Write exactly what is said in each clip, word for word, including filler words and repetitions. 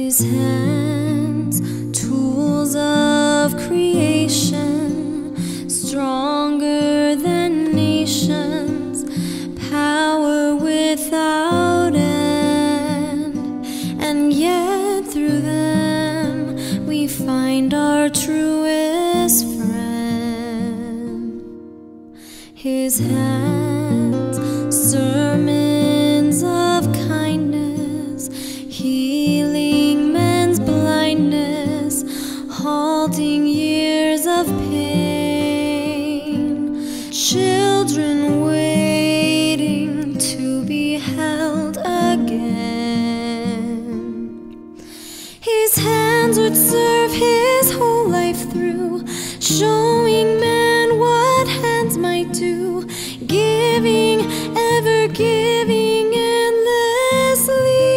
His hands, tools of creation, stronger than nations, power without end, and yet through them we find our truest friend. His hands, sermons of kindness, healing men's blindness, halting years of pain, children waiting to be held again. His hands would serve his whole life through, showing man what hands might do, giving, ever giving endlessly.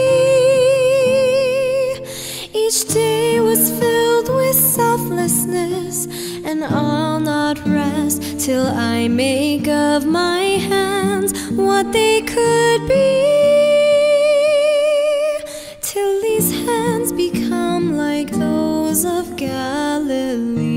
Each day was filled with selflessness, and I'll not rest till I make of my hands what they could be, till these hands become like those of Galilee.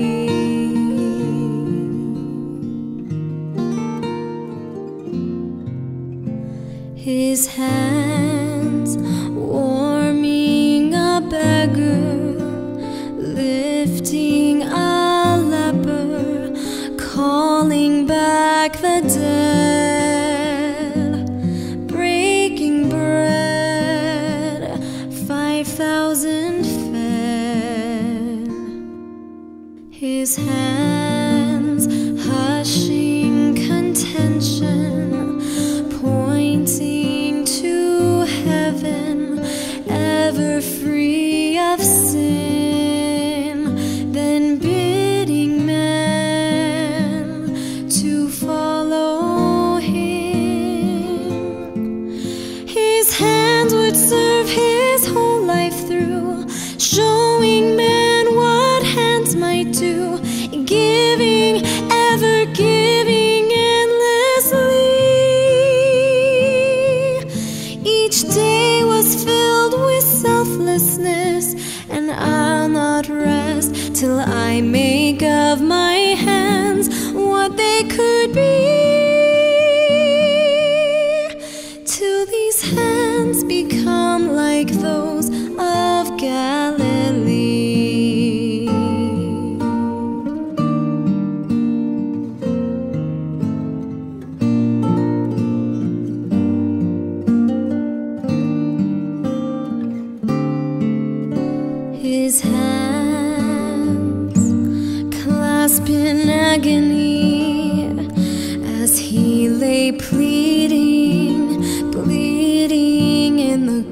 His hands, warming a beggar, lifting a leper, calling back the dead, breaking bread, five thousand fed. His hands, hushing contention, pointing to heaven, ever free of sin, then bidding men to follow him. His hands would serve his whole life through, showing men what hands might do, giving, ever giving endlessly. Each day was filled with selflessness, and I'll not rest till I make of my hands what they could be, till these hands become like those of Galilee. His hands, clasped in agony, as he lay pleading, bleeding in the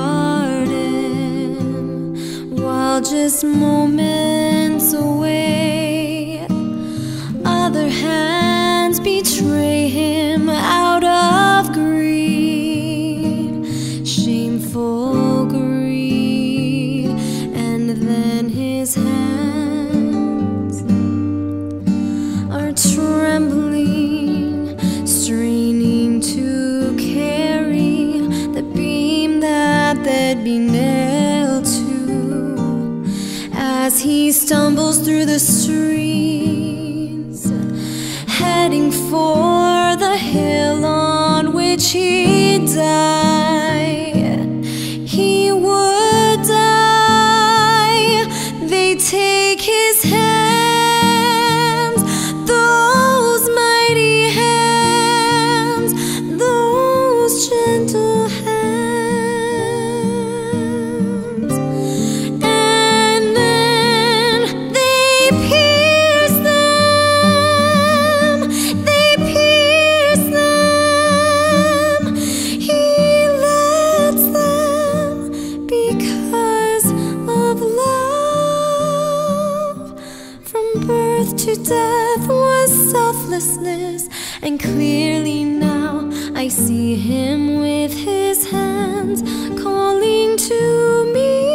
garden, while just moments away, other hands betray him out of greed, shameful greed. And then his hands are trembling, straining to carry the beam that they'd be nailed to, as he stumbles through the streets, heading for the hill on which he died. He would die. They take his hands, those mighty hands, those gentle hands, and then they pierce them, they pierce them. He lets them because of love. From birth to death was selflessness, and clearly now I see him with his hands calling to me.